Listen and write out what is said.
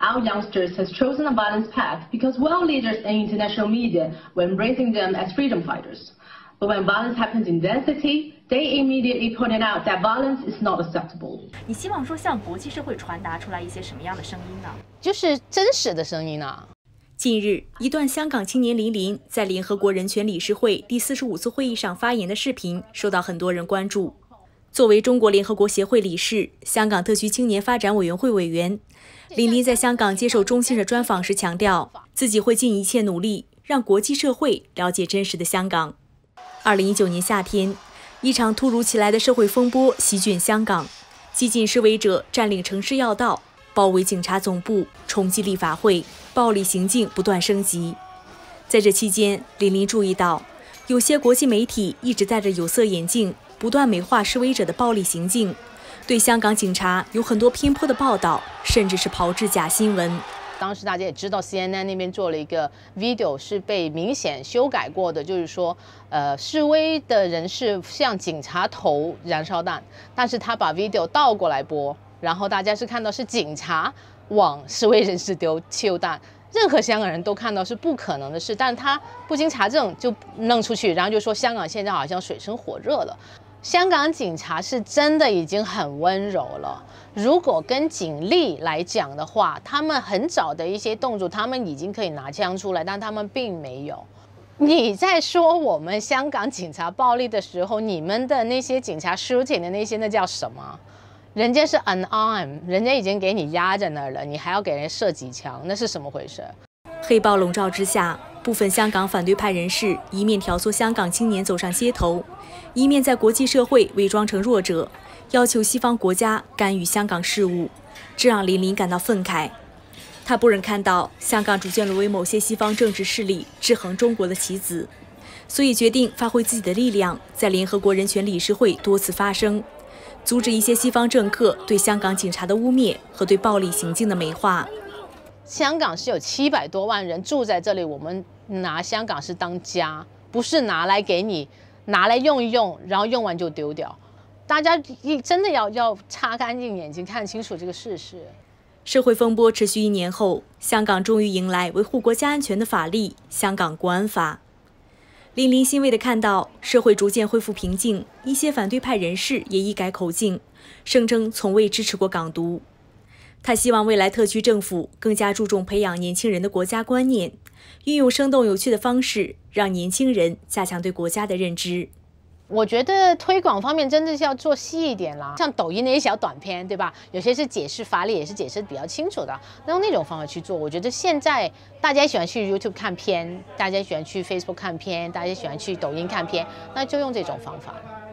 our youngsters has chosen a balanced path because world leaders and international media were embracing them as freedom fighters. But when violence happens in their city, they immediately pointed out that violence is not acceptable. 你希望说向国际社会传达出来一些什么样的声音呢？ 就是真实的声音啊。 近日，一段香港青年林林在联合国人权理事会第45次会议上发言的视频受到很多人关注。作为中国联合国协会理事、香港特区青年发展委员会委员，林林在香港接受中新社专访时强调，自己会尽一切努力让国际社会了解真实的香港。2019年夏天，一场突如其来的社会风波席卷香港，激进示威者占领城市要道，包围警察总部，冲击立法会，暴力行径不断升级。在这期间，林林注意到，有些国际媒体一直戴着有色眼镜，不断美化示威者的暴力行径，对香港警察有很多偏颇的报道，甚至是炮制假新闻。 当时大家也知道 CNN 那边做了一个 video 是被明显修改过的，就是说，示威的人士向警察投燃烧弹，但是他把 video 倒过来播，然后大家是看到是警察往示威人士丢汽油弹。任何香港人都看到是不可能的事，但他不经查证就弄出去，然后就说香港现在好像水深火热了。香港警察是真的已经很温柔了。如果跟警力来讲的话，他们很早的一些动作，他们已经可以拿枪出来，但他们并没有。你在说我们香港警察暴力的时候，你们的那些警察 shooting 的那些，那叫什么？人家是 unarmed， 人家已经给你压在那儿了，你还要给人射几枪，那是什么回事？ 黑暴笼罩之下，部分香港反对派人士一面挑唆香港青年走上街头，一面在国际社会伪装成弱者，要求西方国家干预香港事务，这让林林感到愤慨。他不忍看到香港逐渐沦为某些西方政治势力制衡中国的棋子，所以决定发挥自己的力量，在联合国人权理事会多次发声，阻止一些西方政客对香港警察的污蔑和对暴力行径的美化。 香港是有700多万人住在这里，我们拿香港是当家，不是拿来给你拿来用一用，然后用完就丢掉。大家真的要擦干净眼睛，看清楚这个事实。 社会风波持续1年后，香港终于迎来维护国家安全的法例——香港国安法。林林欣慰地看到社会逐渐恢复平静，一些反对派人士也一改口径，声称从未支持过港独。他希望未来特区政府更加注重培养年轻人的国家观念，运用生动有趣的方式，让年轻人加强对国家的认知。 我觉得推广方面真的是要做细一点啦，像抖音那些小短片，对吧？有些是解释法理，也是解释比较清楚的，用那种方法去做。我觉得现在大家喜欢去 YouTube 看片，大家喜欢去 Facebook 看片，大家喜欢去抖音看片，那就用这种方法。